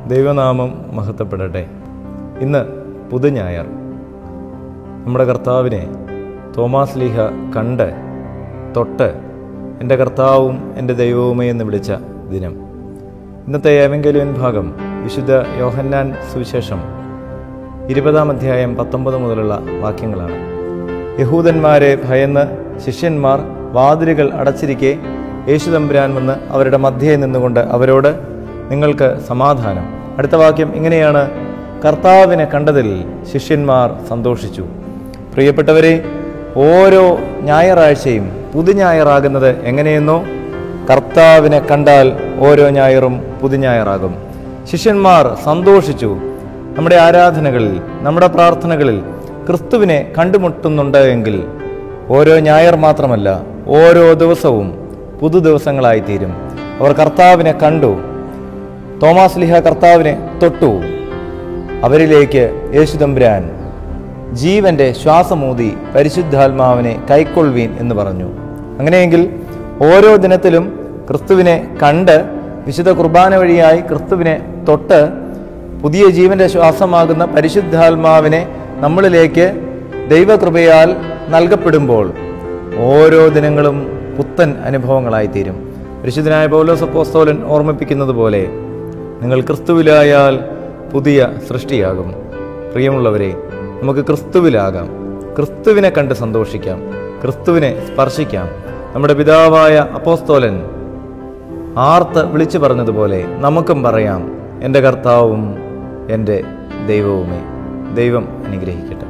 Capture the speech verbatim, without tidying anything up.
ദൈവനാമം മഹത്വപ്പെടട്ടെ. ഇന്ന് പുതുഞായർ. നമ്മുടെ കർത്താവിനെ തോമാസ് ലീഹ കണ്ട് തൊട്ട് എൻ്റെ കർത്താവും എൻ്റെ ദൈവവുമേ എന്ന് വിളിച്ച ദിനം. ഇന്നത്തെ ഏവങ്കേലിയൻ ഭാഗം വിശുദ്ധ യോഹന്നാൻ സുവിശേഷം ഇരുപതാം അധ്യായം പത്തൊമ്പത് മുതലുള്ള വാക്യങ്ങളാണ്. യഹൂദന്മാരെ ഭയന്ന് ശിഷ്യന്മാർ വാതിലുകൾ അടച്ചിരിക്കെ യേശുതമ്പുരാൻ വന്ന് അവരുടെ മധ്യേ നിന്നുകൊണ്ട് അവരോട്, നിങ്ങൾക്ക് സമാധാനം. അടുത്ത വാക്യം ഇങ്ങനെയാണ്: കർത്താവിനെ കണ്ടതിൽ ശിഷ്യന്മാർ സന്തോഷിച്ചു. പ്രിയപ്പെട്ടവരെ, ഓരോ ഞായറാഴ്ചയും പുതുഞായറാകുന്നത് എങ്ങനെയെന്നോ കർത്താവിനെ കണ്ടാൽ ഓരോ ഞായറും പുതുഞായറാകും. ശിഷ്യന്മാർ സന്തോഷിച്ചു. നമ്മുടെ ആരാധനകളിൽ, നമ്മുടെ പ്രാർത്ഥനകളിൽ ക്രിസ്തുവിനെ കണ്ടുമുട്ടുന്നുണ്ട് എങ്കിൽ ഓരോ ഞായർ മാത്രമല്ല, ഓരോ ദിവസവും പുതു ദിവസങ്ങളായിത്തീരും. അവർ കർത്താവിനെ കണ്ടു. തോമാസ് ലീഹ കർത്താവിനെ തൊട്ടു. അവരിലേക്ക് യേശുതമ്പുരാൻ ജീവന്റെ ശ്വാസമൂതി പരിശുദ്ധാത്മാവിനെ കൈക്കൊള്ളുവീൻ എന്ന് പറഞ്ഞു. അങ്ങനെയെങ്കിൽ ഓരോ ദിനത്തിലും ക്രിസ്തുവിനെ കണ്ട് വിശുദ്ധ കുർബാന വഴിയായി ക്രിസ്തുവിനെ തൊട്ട് പുതിയ ജീവന്റെ ശ്വാസമാകുന്ന പരിശുദ്ധാത്മാവിനെ നമ്മളിലേക്ക് ദൈവകൃപയാൽ നൽകപ്പെടുമ്പോൾ ഓരോ ദിനങ്ങളും പുത്തൻ അനുഭവങ്ങളായിത്തീരും. പരിശുദ്ധനായ പൗലോസ് അപ്പോസ്തലൻ ഓർമ്മിപ്പിക്കുന്നത് പോലെ, നിങ്ങൾ ക്രിസ്തുവിലായാൽ പുതിയ സൃഷ്ടിയാകും. പ്രിയമുള്ളവരെ, നമുക്ക് ക്രിസ്തുവിലാകാം. ക്രിസ്തുവിനെ കണ്ട് സന്തോഷിക്കാം, ക്രിസ്തുവിനെ സ്പർശിക്കാം. നമ്മുടെ പിതാവായ അപ്പോസ്തലൻ ആർത്ത് വിളിച്ചു പറഞ്ഞതുപോലെ നമുക്കും പറയാം, എൻ്റെ കർത്താവും എൻ്റെ ദൈവവുമേ. ദൈവം അനുഗ്രഹിക്കട്ടെ.